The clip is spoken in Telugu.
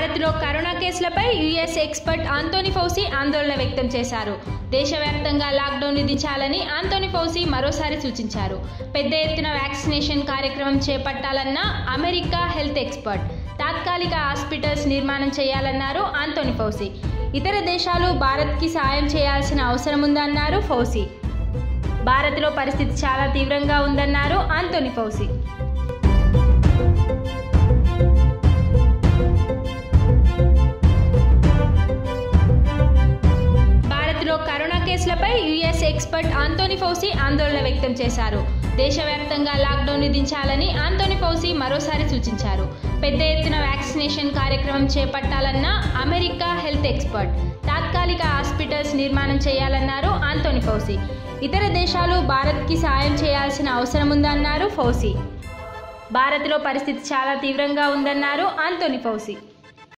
భారత్లో కరోనా కేసులపై యుఎస్ ఎక్స్పర్ట్ ఆంటోనీ ఫౌసి ఆందోళన వ్యక్తం చేశారు. దేశవ్యాప్తంగా లాక్డౌన్ విధించాలని ఆంటోనీ ఫౌసి మరోసారి సూచించారు. పెద్ద ఎత్తున వ్యాక్సినేషన్ కార్యక్రమం చేపట్టాలన్న అమెరికా హెల్త్ ఎక్స్పర్ట్. తాత్కాలిక హాస్పిటల్స్ నిర్మాణం చేయాలన్నారు ఆంటోనీ ఫౌసి. ఇతర దేశాలు భారత్కి సాయం చేయాల్సిన అవసరం ఉందన్నారు ఫౌసి. భారత్లో పరిస్థితి చాలా తీవ్రంగా ఉందన్నారు ఆంటోనీ ఫౌసి. కరోనా కేసులపై యుఎస్ ఎక్స్పర్ట్ ఆంటోనీ ఫౌసి ఆందోళన వ్యక్తం చేశారు. దేశవ్యాప్తంగా లాక్డౌన్ విధించాలని ఆంటోనీ ఫౌసి మరోసారి సూచించారు. పెద్ద ఎత్తున వ్యాక్సినేషన్ కార్యక్రమం చేపట్టాలన్న అమెరికా హెల్త్ ఎక్స్పర్ట్. తాత్కాలిక హాస్పిటల్స్ నిర్మాణం చేయాలన్నారు ఆంటోనీ ఫౌసి. ఇతర దేశాలు భారత్కి సాయం చేయాల్సిన అవసరం ఉందన్నారు ఫౌసి. భారత్లో పరిస్థితి చాలా తీవ్రంగా ఉందన్నారు ఆంటోనీ ఫౌసి.